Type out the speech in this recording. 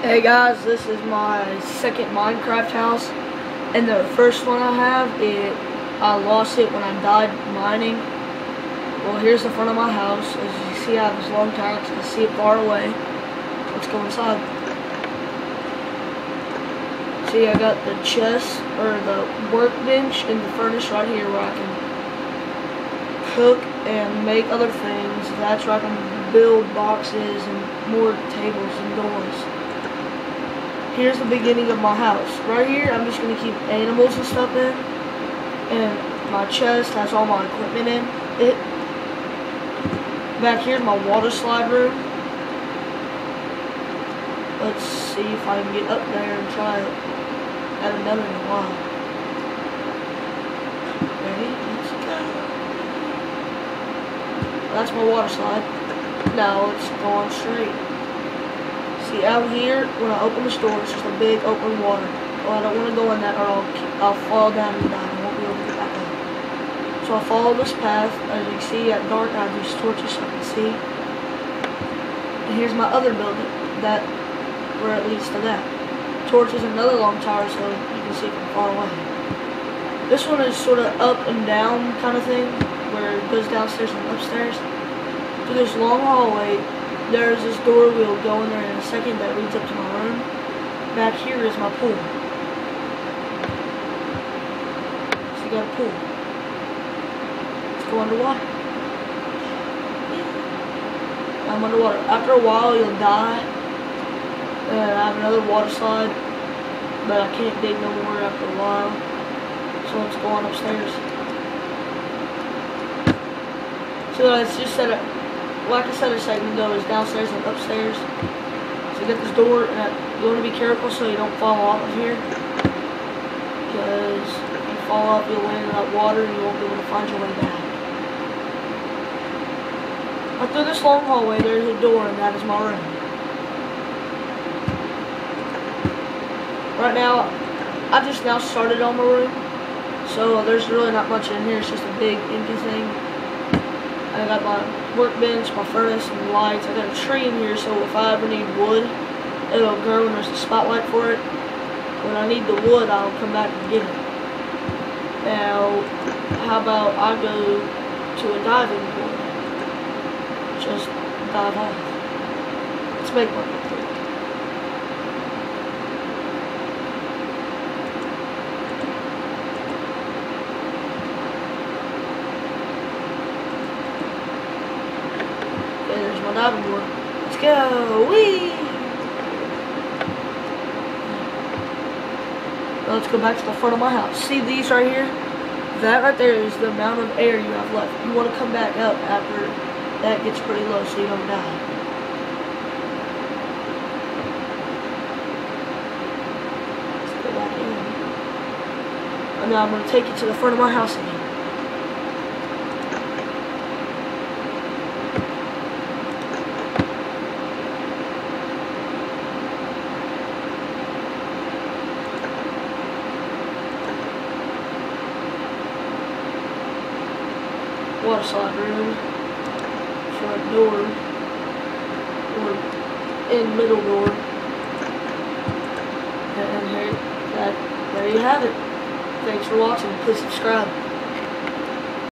Hey guys, this is my second Minecraft house, and the first one I have, I lost it when I died mining. Well, here's the front of my house. As you see, I have this long tower, so you can see it far away. Let's go inside. See, I got the chest, or the workbench, and the furnace right here where I can cook and make other things. That's where I can build boxes and more tables and doors. Here's the beginning of my house. Right here, I'm just going to keep animals and stuff in. And my chest has all my equipment in it. Back here's my water slide room. Let's see if I can get up there and try it. I haven't done it in a while. Ready? Let's go. That's my water slide. Now let's go on straight. See, out here, when I open this door, it's just a big open water. Well, I don't want to go in that, or I'll fall down and die. I won't be able to get back up. So I'll follow this path. As you can see, at dark, I have these torches so I can see. And here's my other building, where it leads to that. Torch is another long tower, so you can see it from far away. This one is sort of up and down kind of thing, where it goes downstairs and upstairs. To this long hallway, there's this door. We'll go in there in a second that leads up to my room. Back here is my pool. So you got a pool. Let's go underwater. I'm underwater. After a while, you'll die. And I have another water slide, but I can't dig no more after a while. So let's go on upstairs. So it's just set up. Like I said a second ago, is downstairs and upstairs. So you get this door, and you want to be careful so you don't fall off of here. Because if you fall off, you'll land in that water and you won't be able to find your way back. But through this long hallway, there's a door, and that is my room. Right now, I just now started on my room. So there's really not much in here. It's just a big empty thing. I got my workbench, my furnace, and lights. I got a tree in here, so if I ever need wood, it'll grow when there's a spotlight for it. When I need the wood, I'll come back and get it. Now, how about I go to a diving board? Just dive off. Let's make one real quick. There's my diving board. Let's go! Whee! Now let's go back to the front of my house. See these right here? That right there is the amount of air you have left. You want to come back up after that gets pretty low so you don't die. Let's go back in. And now I'm going to take you to the front of my house again. Water slide room, front door, or in middle door, and there you have it. Thanks for watching. Please subscribe.